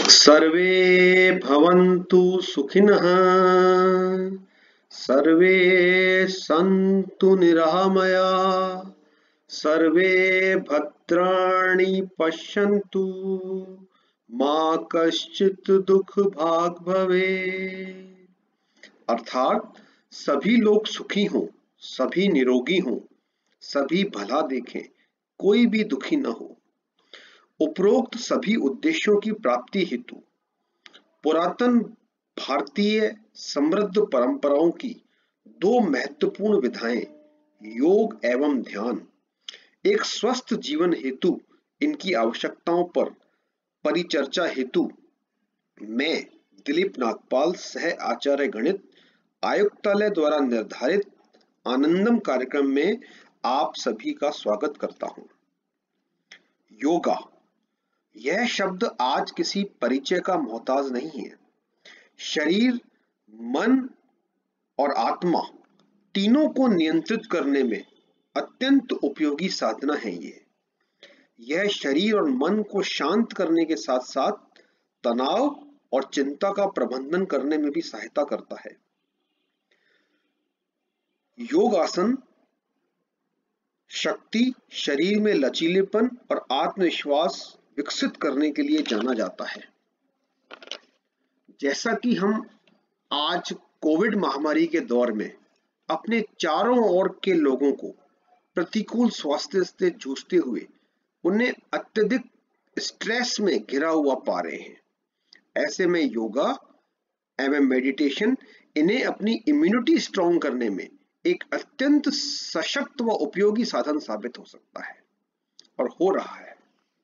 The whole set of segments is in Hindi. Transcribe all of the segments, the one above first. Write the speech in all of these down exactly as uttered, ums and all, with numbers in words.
सर्वे भवन्तु सुखिनः, सर्वे सन्तु निरामयाः, सर्वे भद्राणि पश्यन्तु, मा कश्चित् दुख भाग् भवेत्। अर्थात सभी लोग सुखी हों, सभी निरोगी हों, सभी भला देखें, कोई भी दुखी न हो। उपरोक्त सभी उद्देश्यों की प्राप्ति हेतु पुरातन भारतीय समृद्ध परंपराओं की दो महत्वपूर्ण विधाएं योग एवं ध्यान एक स्वस्थ जीवन हेतु इनकी आवश्यकताओं पर परिचर्चा हेतु मैं दिलीप नागपाल सह आचार्य गणित आयुक्तालय द्वारा निर्धारित आनंदम कार्यक्रम में आप सभी का स्वागत करता हूं। योगा यह शब्द आज किसी परिचय का मोहताज नहीं है। शरीर, मन और आत्मा तीनों को नियंत्रित करने में अत्यंत उपयोगी साधना है। ये यह शरीर और मन को शांत करने के साथ साथ तनाव और चिंता का प्रबंधन करने में भी सहायता करता है। योग आसन शक्ति, शरीर में लचीलेपन और आत्मविश्वास विकसित करने के लिए जाना जाता है। जैसा कि हम आज कोविड महामारी के दौर में अपने चारों ओर के लोगों को प्रतिकूल स्वास्थ्य से जूझते हुए उन्हें अत्यधिक स्ट्रेस में घिरा हुआ पा रहे हैं, ऐसे में योगा एवं मेडिटेशन इन्हें अपनी इम्यूनिटी स्ट्रॉन्ग करने में एक अत्यंत सशक्त व उपयोगी साधन साबित हो सकता है और हो रहा है।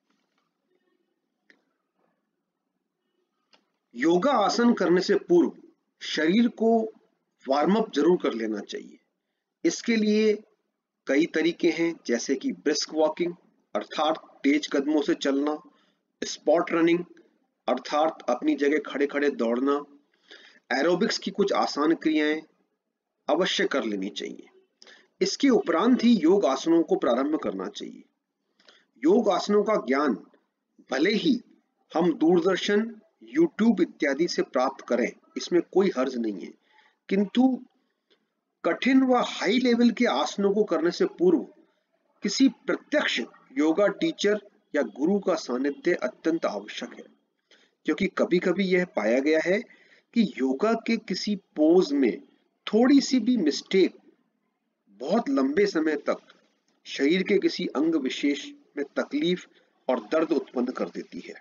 योगा आसन करने से पूर्व शरीर को वार्म अप जरूर कर लेना चाहिए। इसके लिए कई तरीके हैं, जैसे कि ब्रिस्क वॉकिंग अर्थात तेज कदमों से चलना, स्पॉट रनिंग अर्थात अपनी जगह खड़े खड़े दौड़ना, एरोबिक्स की कुछ आसान क्रियाएं अवश्य कर लेनी चाहिए। इसके उपरांत ही योग आसनों को प्रारंभ करना चाहिए। योग आसनों का ज्ञान भले ही हम दूरदर्शन, यूट्यूब इत्यादि से प्राप्त करें, इसमें कोई हर्ज नहीं है, किंतु कठिन व हाई लेवल के आसनों को करने से पूर्व किसी प्रत्यक्ष योगा टीचर या गुरु का सानिध्य अत्यंत आवश्यक है, क्योंकि कभी कभी यह पाया गया है कि योगा के किसी पोज में थोड़ी सी भी मिस्टेक बहुत लंबे समय तक शरीर के किसी अंग विशेष में तकलीफ और दर्द उत्पन्न कर देती है।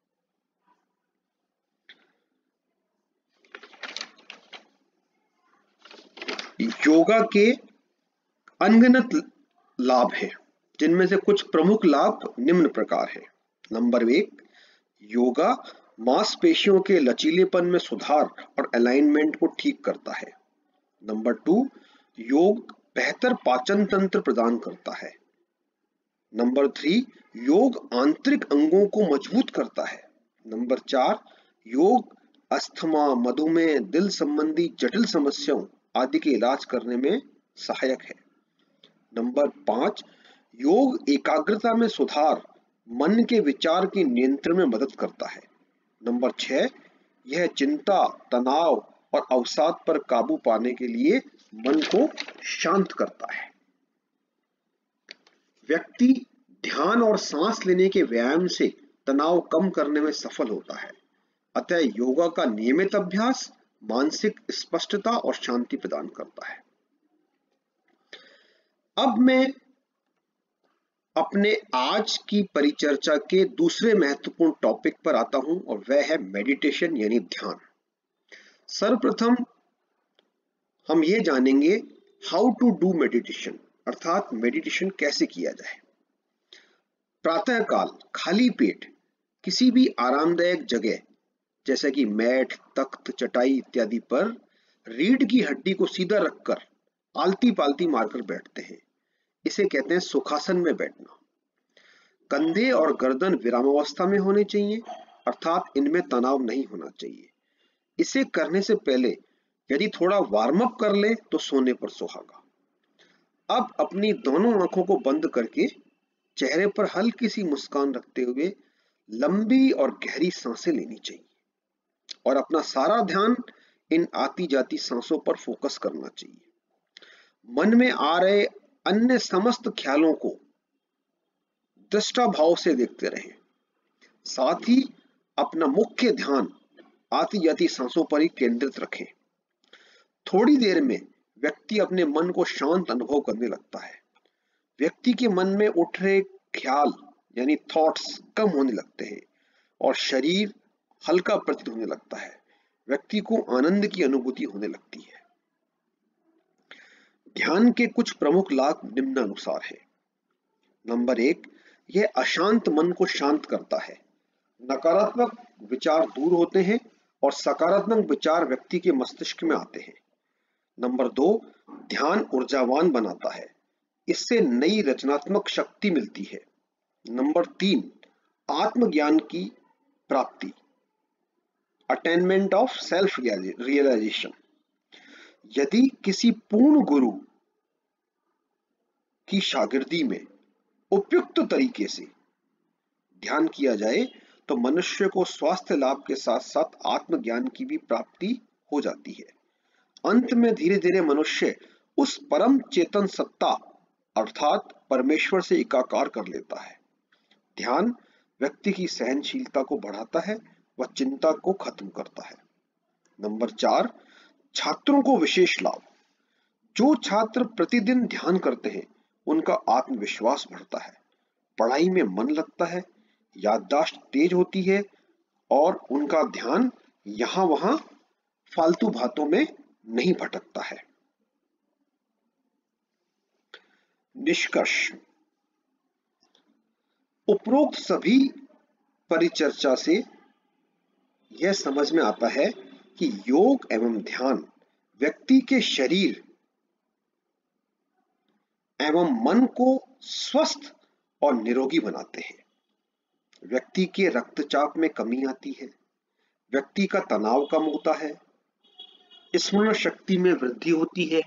योगा के अनगिनत लाभ हैं, जिनमें से कुछ प्रमुख लाभ निम्न प्रकार है। नंबर एक, योगा मांसपेशियों के लचीलेपन में सुधार और अलाइनमेंट को ठीक करता है। नंबर टू, योग बेहतर पाचन तंत्र प्रदान करता है। नंबर थ्री, योग आंतरिक अंगों को मजबूत करता है। नंबर चार, योग अस्थमा, मधुमेह, दिल संबंधी जटिल समस्याओं आदि के इलाज करने में सहायक है। नंबर पांच, योग एकाग्रता में सुधार, मन के विचार के नियंत्रण में मदद करता है। नंबर छह, यह चिंता, तनाव और अवसाद पर काबू पाने के लिए मन को शांत करता है। व्यक्ति ध्यान और सांस लेने के व्यायाम से तनाव कम करने में सफल होता है। अतः योगा का नियमित अभ्यास मानसिक स्पष्टता और शांति प्रदान करता है। अब मैं अपने आज की परिचर्चा के दूसरे महत्वपूर्ण टॉपिक पर आता हूं, और वह है मेडिटेशन यानी ध्यान। सर्वप्रथम हम ये जानेंगे हाउ टू डू मेडिटेशन, अर्थात मेडिटेशन कैसे किया जाए। प्रातःकाल खाली पेट किसी भी आरामदायक जगह जैसे कि मैट, तख्त, चटाई इत्यादि पर रीढ़ की हड्डी को सीधा रखकर आलती पालती मारकर बैठते हैं। इसे कहते हैं सुखासन में बैठना। कंधे और गर्दन विरामावस्था में होने चाहिए, अर्थात इनमें तनाव नहीं होना चाहिए। इसे करने से पहले यदि थोड़ा वार्म अप कर ले तो सोने पर सुहागा। अब अपनी दोनों आंखों को बंद करके चेहरे पर हल्की सी मुस्कान रखते हुए लंबी और गहरी सांसें लेनी चाहिए और अपना सारा ध्यान इन आती जाती सांसों पर फोकस करना चाहिए। मन में आ रहे अन्य समस्त ख्यालों को दृष्टा भाव से देखते रहें, साथ ही अपना मुख्य ध्यान आती जाती सांसों पर ही केंद्रित रखें। थोड़ी देर में व्यक्ति अपने मन को शांत अनुभव करने लगता है। व्यक्ति के मन में उठ रहे ख्याल यानी थॉट्स कम होने लगते हैं और शरीर हल्का प्रतीत होने लगता है। व्यक्ति को आनंद की अनुभूति होने लगती है। ध्यान के कुछ प्रमुख लाभ निम्नानुसार है। नंबर एक, यह अशांत मन को शांत करता है। नकारात्मक विचार दूर होते हैं और सकारात्मक विचार व्यक्ति के मस्तिष्क में आते हैं। नंबर दो, ध्यान ऊर्जावान बनाता है। इससे नई रचनात्मक शक्ति मिलती है। नंबर तीन, आत्मज्ञान की प्राप्ति, अटेनमेंट ऑफ सेल्फ रियलाइजेशन। यदि किसी पूर्ण गुरु की शागिर्दी में उपयुक्त तरीके से ध्यान किया जाए तो मनुष्य को स्वास्थ्य लाभ के साथ साथ आत्मज्ञान की भी प्राप्ति हो जाती है। अंत में धीरे धीरे मनुष्य उस परम चेतन सत्ता अर्थात परमेश्वर से एकाकार कर लेता है। ध्यान व्यक्ति की सहनशीलता को बढ़ाता है व चिंता को खत्म करता है। नंबर चार, छात्रों को विशेष लाभ। जो छात्र प्रतिदिन ध्यान करते हैं उनका आत्मविश्वास बढ़ता है, पढ़ाई में मन लगता है, याददाश्त तेज होती है और उनका ध्यान यहां वहां फालतू बातों में नहीं भटकता है। निष्कर्ष, उपरोक्त सभी परिचर्चा से यह समझ में आता है कि योग एवं ध्यान व्यक्ति के शरीर एवं मन को स्वस्थ और निरोगी बनाते हैं। व्यक्ति के रक्तचाप में कमी आती है, व्यक्ति का तनाव कम होता है, स्मरण शक्ति में वृद्धि होती है,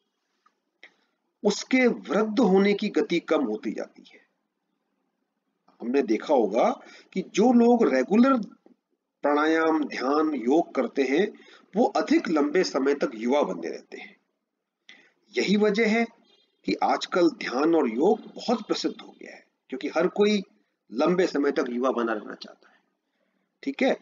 उसके वृद्ध होने की गति कम होती जाती है। हमने देखा होगा कि जो लोग रेगुलर प्राणायाम, ध्यान, योग करते हैं वो अधिक लंबे समय तक युवा बने रहते हैं। यही वजह है कि आजकल ध्यान और योग बहुत प्रसिद्ध हो गया है, क्योंकि हर कोई लंबे समय तक युवा बना रहना चाहता है। ठीक है,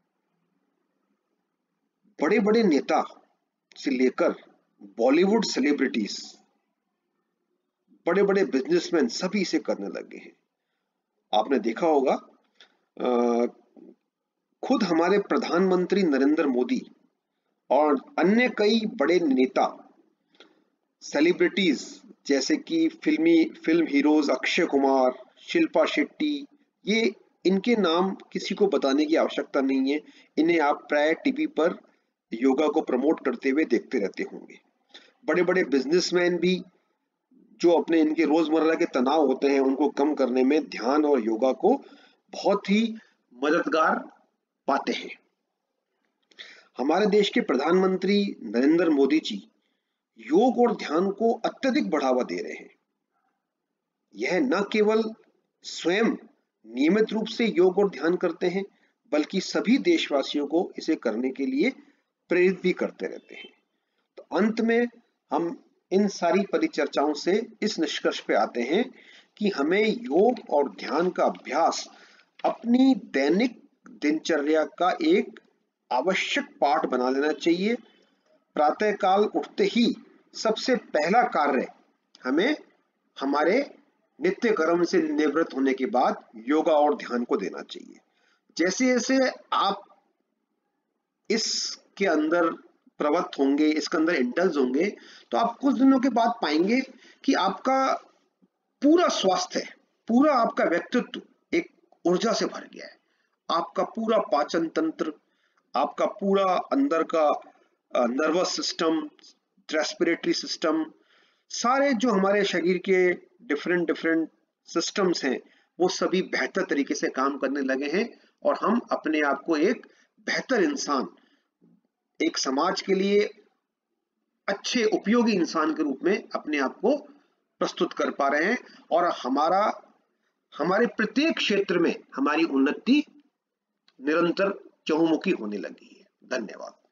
बड़े बड़े नेता से लेकर बॉलीवुड सेलिब्रिटीज, बड़े बड़े बिजनेसमैन सभी इसे करने लगे हैं। आपने देखा होगा आ, खुद हमारे प्रधानमंत्री नरेंद्र मोदी और अन्य कई बड़े नेता, सेलिब्रिटीज जैसे कि फिल्मी फिल्म हीरोज अक्षय कुमार, शिल्पा शेट्टी, ये इनके नाम किसी को बताने की आवश्यकता नहीं है। इन्हें आप प्राय टीवी पर योगा को प्रमोट करते हुए देखते रहते होंगे। बड़े बड़े बिजनेसमैन भी जो अपने इनके रोजमर्रा के तनाव होते हैं उनको कम करने में ध्यान और योगा को बहुत ही मददगार पाते हैं। हमारे देश के प्रधानमंत्री नरेंद्र मोदी जी योग और ध्यान को अत्यधिक बढ़ावा दे रहे हैं। यह न केवल स्वयं नियमित रूप से योग और ध्यान करते हैं बल्कि सभी देशवासियों को इसे करने के लिए प्रेरित भी करते रहते हैं। तो अंत में हम इन सारी परिचर्चाओं से इस निष्कर्ष पे आते हैं कि हमें योग और ध्यान का अभ्यास अपनी दैनिक दिनचर्या का एक आवश्यक पार्ट बना लेना चाहिए। प्रातःकाल उठते ही सबसे पहला कार्य हमें हमारे नित्य कर्म से निवृत्त होने के बाद योगा और ध्यान को देना चाहिए। जैसे जैसे आप इसके अंदर प्रवृत्त होंगे, इसके अंदर इंडल्ज होंगे, तो आप कुछ दिनों के बाद पाएंगे कि आपका पूरा स्वास्थ्य, पूरा आपका व्यक्तित्व एक ऊर्जा से भर गया है। आपका पूरा पाचन तंत्र, आपका पूरा अंदर का नर्वस सिस्टम, रेस्पिरेटरी सिस्टम, सारे जो हमारे शरीर के डिफरेंट डिफरेंट सिस्टम्स हैं वो सभी बेहतर तरीके से काम करने लगे हैं और हम अपने आप को एक बेहतर इंसान, एक समाज के लिए अच्छे उपयोगी इंसान के रूप में अपने आप को प्रस्तुत कर पा रहे हैं। और हमारा हमारे प्रत्येक क्षेत्र में हमारी उन्नति निरंतर चहुमुखी होने लगी है। धन्यवाद।